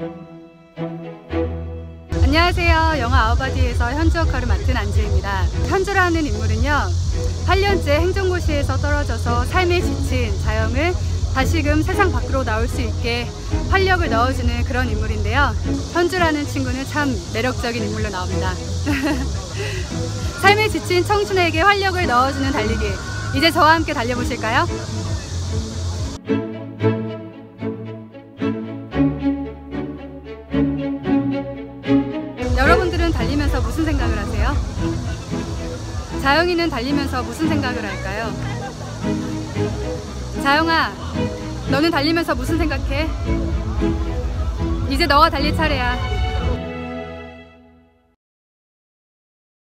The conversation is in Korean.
안녕하세요. 영화 아우바디에서 현주 역할을 맡은 안지혜입니다. 현주라는 인물은요, 8년째 행정고시에서 떨어져서 삶에 지친 자영을 다시금 세상 밖으로 나올 수 있게 활력을 넣어주는 그런 인물인데요. 현주라는 친구는 참 매력적인 인물로 나옵니다. 삶에 지친 청춘에게 활력을 넣어주는 달리기, 이제 저와 함께 달려보실까요? 여러분들은 달리면서 무슨 생각을 하세요? 자영이는 달리면서 무슨 생각을 할까요? 자영아, 너는 달리면서 무슨 생각해? 이제 너가 달릴 차례야.